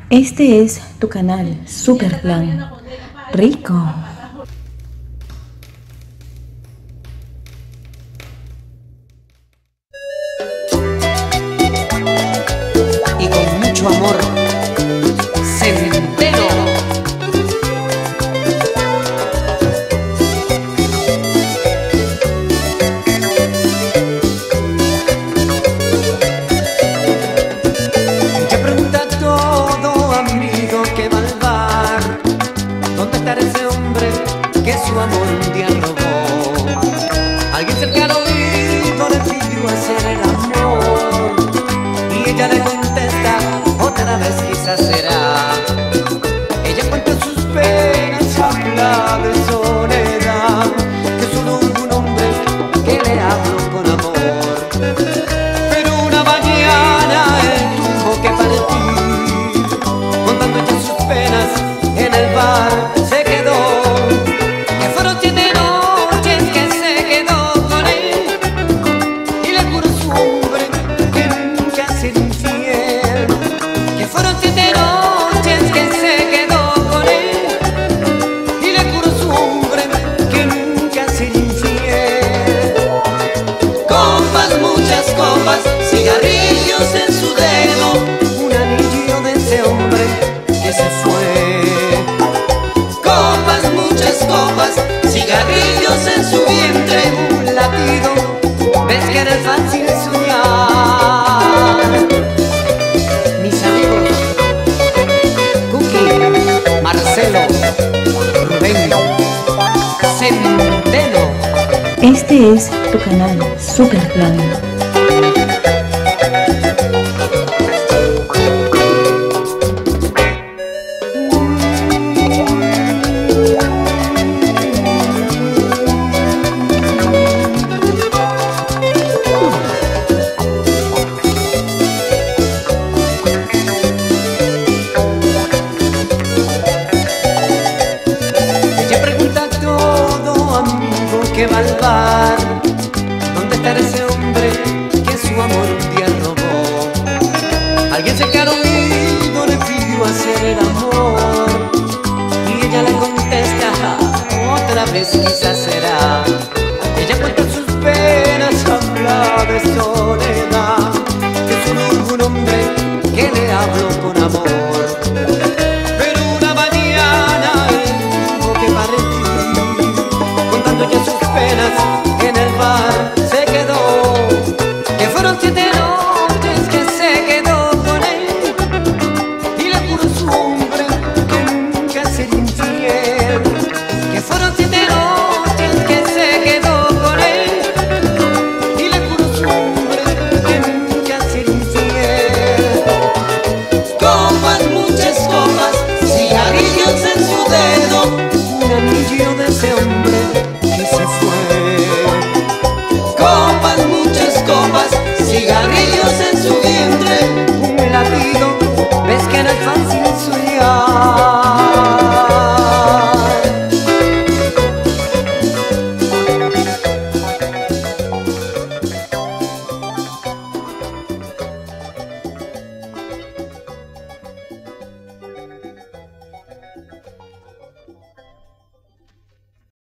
Este es tu canal Super Plan Rico. Y con mucho amor, Centeno. Ya pregunta a todo amigo que va al bar, ¿dónde estará ese hombre que su amor un día robó? Alguien cerca al oído le pidió hacer el amor y ella le contesta, otra vez quizás será. Ella cuenta sus penas, habla de soledad, que solo hubo un hombre que le habló con amor. Pero una mañana él tuvo que partir, contando ya sus penas en el bar se quedó. Que fueron 7 noches que se quedó con él y le juró su hombre que nunca será infiel. Que fueron 7 noches que se quedó con él y le juró su hombre que nunca será infiel. Copas, muchas copas, cigarrillos en su dedo, un anillo de ese hombre que se fue. Copas, muchas copas, cigarrillos en su vientre, un latido, ves que era fácil soñar. Mis amigos, Cookie, Marcelo, Rubén, Centeno. Este es tu canal Super Plan. Ella pregunta a todo amigo que va al